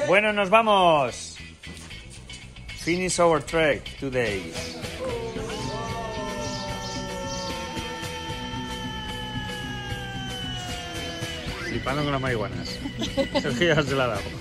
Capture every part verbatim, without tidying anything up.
Bueno, nos vamos. Finish our trek today. Flipando con las marihuanas. Sergio ya se la ha dado.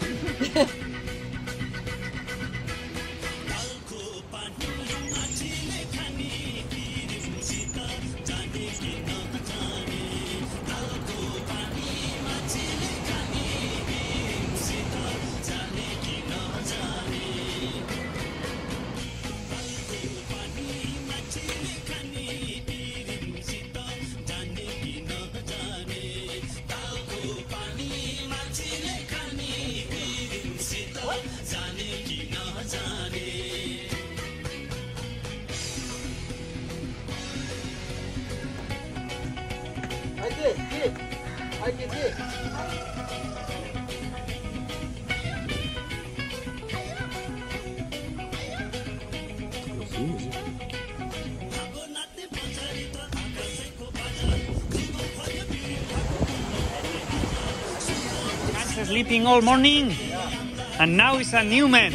Sleeping all morning, and now is a new man.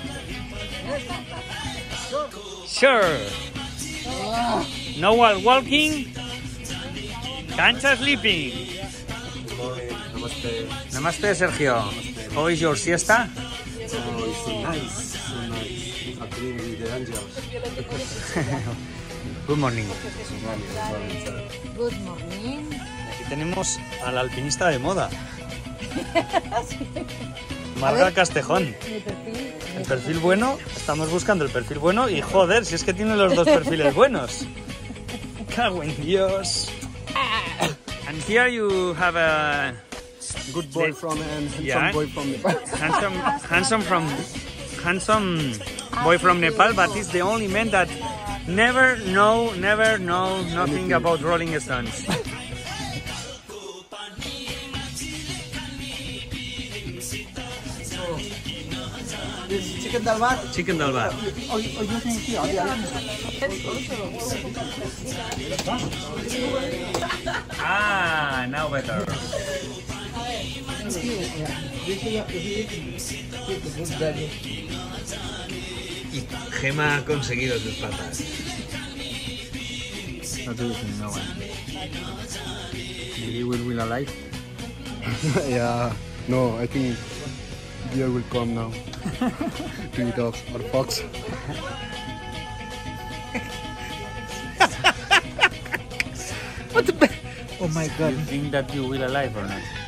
Sure. No one walking. Cancha sleeping. Namaste. Namaste, Sergio. How is your siesta? Oh, it's so nice, so nice. A dream with the angels. Good morning. Good morning. Aquí tenemos al alpinista de moda. Marga Castejón. Mi perfil. El perfil bueno, estamos buscando el perfil bueno y joder, si es que tiene los dos perfiles buenos. Cago en Dios. And here you have a Good boy from and handsome Yeah. boy from Nepal. handsome, handsome from handsome boy from Nepal, but he's the only man that never know, never know nothing about Rolling Stones. This chicken dalmat. Chicken dalbat. Oh, you can see all the Ah, now better. Y Gema ha conseguido sus patas. Not losing, no one. Maybe will will alive. Yeah, no, I think deer will come now to eat us or fox. What the? Oh my God! You think that you will alive or not?